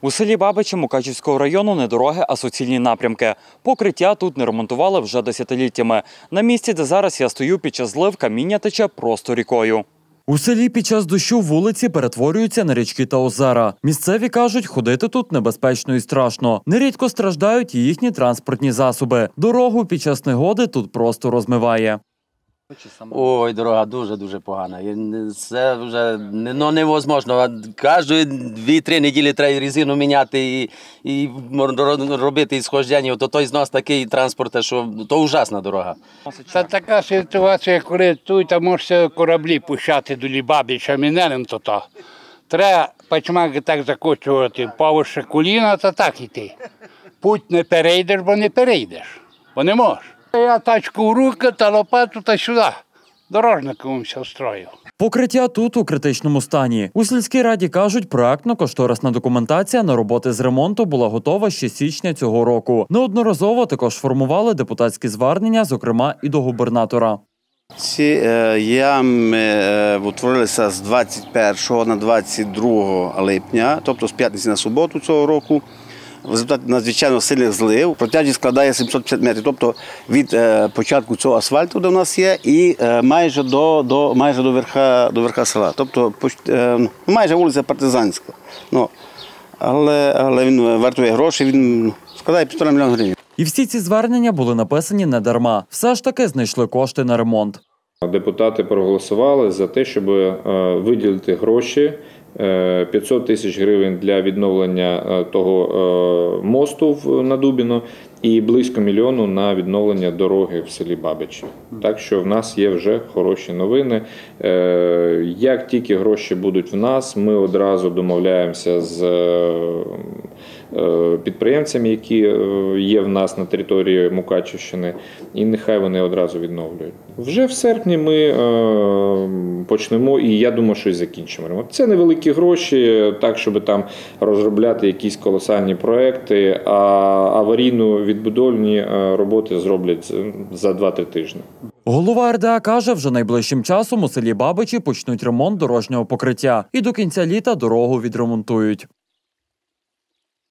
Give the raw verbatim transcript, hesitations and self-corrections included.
У селі Бабичі Мукачівського району не дороги, а суцільні напрямки. Покриття тут не ремонтували вже десятиліттями. На місці, де зараз я стою, під час злив каміння тече просто рікою. У селі під час дощу вулиці перетворюються на річки та озера. Місцеві кажуть, ходити тут небезпечно і страшно. Нерідко страждають і їхні транспортні засоби. Дорогу під час негоди тут просто розмиває. Ой, дорога дуже-дуже погана. Це вже ну, невозможно. Кожні дві-три неділі треба резину міняти і, і робити схождення. То той знос такий транспорт, що то ужасна дорога. Це така ситуація, коли тут можна кораблі пущати до Бабича Мінером, то то. Треба пачмаки так закочувати повище коліна, то так іти. Путь не перейдеш, бо не перейдеш, бо не можеш. Я тачку в руки та лопату та сюди. Дорожником все строю. Покриття тут у критичному стані. У сільській раді кажуть, проектно-кошторисна документація на роботи з ремонту була готова ще з січня цього року. Неодноразово також формували депутатські звернення, зокрема і до губернатора. Ці е, ями е, утворилися з двадцять першого на двадцять другого липня, тобто з п'ятниці на суботу цього року. В результаті надзвичайно сильних злив. Протяжність складає сімсот п'ятдесят метрів, тобто від е, початку цього асфальту, де в нас є, і е, майже до, до, майже до, верха, до верха села. Тобто е, майже вулиця Партизанська. Ну, але, але він вартує гроші, він складає півтора мільйона гривень. І всі ці звернення були написані не дарма. Все ж таки знайшли кошти на ремонт. Депутати проголосували за те, щоб виділити гроші, п'ятсот тисяч гривень для відновлення того мосту на Дубіно і близько мільйону на відновлення дороги в селі Бабичі. Так що в нас є вже хороші новини. Як тільки гроші будуть в нас, ми одразу домовляємося з підприємцями, які є в нас на території Мукачівщини, і нехай вони одразу відновлюють. Вже в серпні ми почнемо, і я думаю, що і закінчимо ремонт. Це невеликі гроші, так, щоб там розробляти якісь колосальні проекти, а аварійно відбудовні роботи зроблять за два-три тижні. Голова ер де а каже, вже найближчим часом у селі Бабичі почнуть ремонт дорожнього покриття. І до кінця літа дорогу відремонтують.